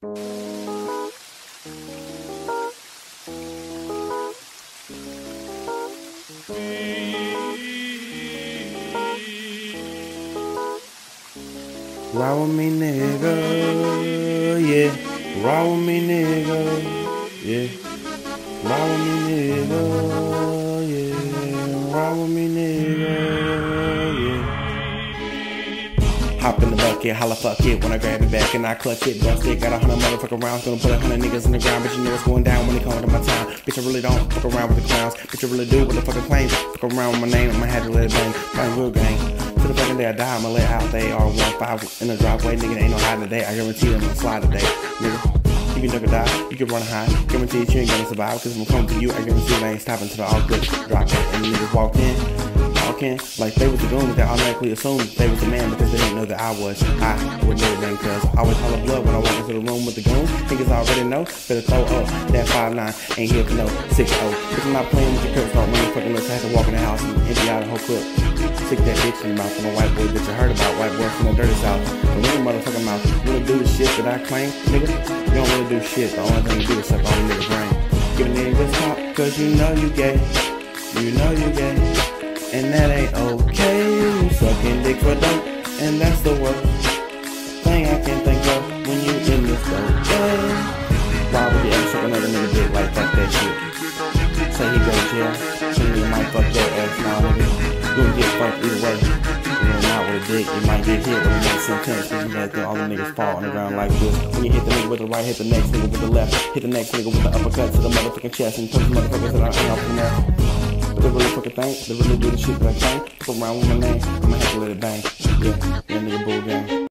Ride with me, nigga, yeah. Ride with me, nigga, yeah. Ride with me, nigga, yeah. Ride with me, nigga, yeah. Hop in the bucket, holla fuck it when I grab it back and I clutch it, bust it. Got 100 motherfucking rounds, gonna put 100 niggas in the ground, but you know what's going down when it comes to my time. Bitch, I really don't fuck around with the clowns. Bitch, I really do what the fucking claims. Fuck around with my name, I'ma have to let it bang. Bang real gang. To the fucking day I die, I'ma let out they are 1-5 in the driveway, nigga. Ain't no hiding today. I guarantee I'm gonna slide today, nigga. You can duck or die, you can run high. Guarantee you ain't gonna survive, cause I'm coming to you. I guarantee I ain't stopping till the all good drop it. And the niggas walked in, like they was the goon, they automatically assumed they was the man because they didn't know that I was. I would never bang, cause I always holler blood when I walk into the room with the goon. Niggas already know, better throw up that 5'9", ain't here for no 6'0". Cause I'm not playing with the curves, don't really fucking list. I had to walk in the house and empty out a whole clip. Stick that bitch in the mouth from a white boy bitch. I heard about white boys from the dirty south. The little motherfucking mouth. You wanna do the shit that I claim, nigga? You don't really do shit. The only thing you do is suck on the nigga's brain. Give a nigga this top, cause you know you gay. You know you gay. And that ain't okay. You sucking dick for dope, and that's the worst thing I can think of when you in this dope. Why would you ever suck another nigga dick like that shit? Say he go to jail, so you might fuck your ass now, nigga. You gon' get fucked either way. You know, not with a dick, you might get hit, but you make some sense, cause you let all the niggas fall on the ground like this. When you hit the nigga with the right, hit the next nigga with the left, hit the next nigga with the uppercut to the motherfucking chest, and touch the motherfuckers that I ain't off from there. But they really fucking think, they really do the shit that I think. Fuck around with my name, I'ma have to let it bang. Yeah, nigga bull gang.